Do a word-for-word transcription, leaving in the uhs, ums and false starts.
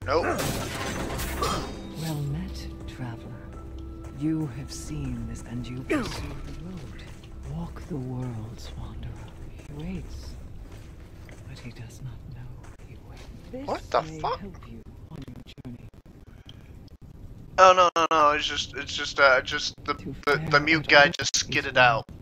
Nope. Well met, traveler. You have seen this, and you pursue the road. Walk the worlds, wanderer. He waits, but he does not know he waits. This What the may fuck? help you on your journey. Oh no no no! It's just it's just uh just the To the, the fare mute at guy all just is skidded well. out.